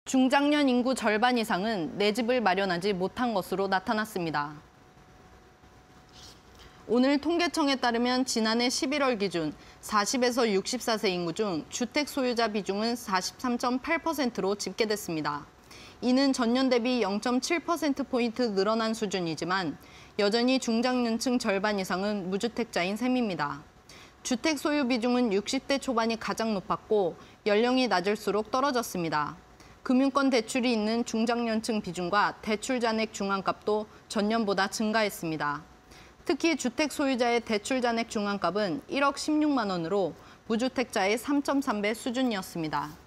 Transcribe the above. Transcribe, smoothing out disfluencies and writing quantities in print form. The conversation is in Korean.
중장년 인구 절반 이상은 내 집을 마련하지 못한 것으로 나타났습니다. 오늘 통계청에 따르면 지난해 11월 기준 40에서 64세 인구 중 주택 소유자 비중은 43.8%로 집계됐습니다. 이는 전년 대비 0.7%포인트 늘어난 수준이지만 여전히 중장년층 절반 이상은 무주택자인 셈입니다. 주택 소유 비중은 60대 초반이 가장 높았고 연령이 낮을수록 떨어졌습니다. 금융권 대출이 있는 중장년층 비중과 대출 잔액 중환값도 전년보다 증가했습니다. 특히 주택 소유자의 대출 잔액 중환값은 1억 16만 원으로 무주택자의 3.3배 수준이었습니다.